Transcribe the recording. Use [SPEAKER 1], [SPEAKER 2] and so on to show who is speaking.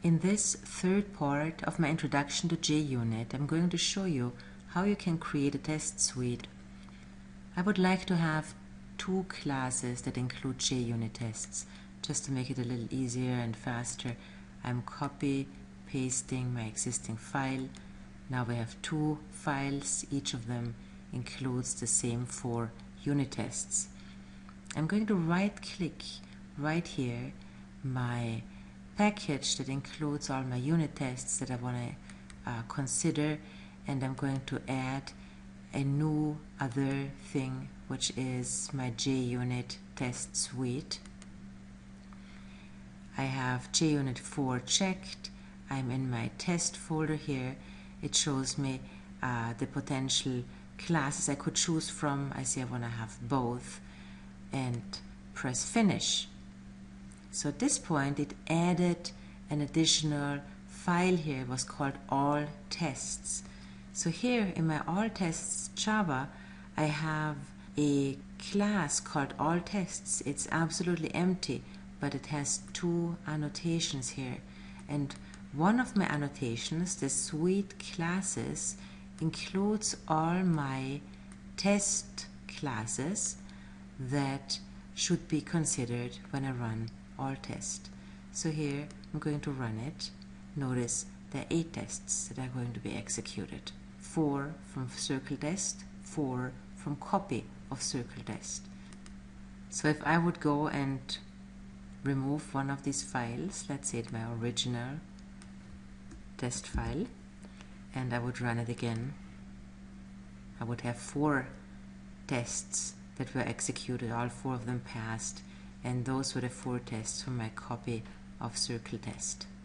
[SPEAKER 1] In this third part of my introduction to jUnit, I'm going to show you how you can create a test suite. I would like to have two classes that include jUnit tests. Just to make it a little easier and faster, I'm copy pasting my existing file. Now we have two files, each of them includes the same 4 unit tests. I'm going to right click right here my package that includes all my unit tests that I want to consider, and I'm going to add a new other thing, which is my jUnit test suite. I have jUnit 4 checked. I'm in my test folder here. It shows me the potential classes I could choose from. I see I want to have both, and press finish. So at this point it added an additional file here. It was called all tests. So here in my all tests Java I have a class called all tests. It's absolutely empty, but it has two annotations here, and one of my annotations, the suite classes, includes all my test classes that should be considered when I run all test. So here I'm going to run it. Notice there are 8 tests that are going to be executed. 4 from circle test, 4 from copy of circle test. So if I would go and remove one of these files, let's say my original test file, and I would run it again, I would have 4 tests that were executed. All 4 of them passed, and those were the 4 tests from my copy of circle test.